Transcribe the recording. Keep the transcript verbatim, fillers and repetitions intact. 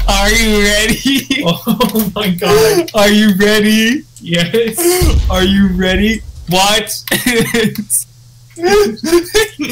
Are you ready? Oh my god. Are you ready? Yes. Are you ready? Watch.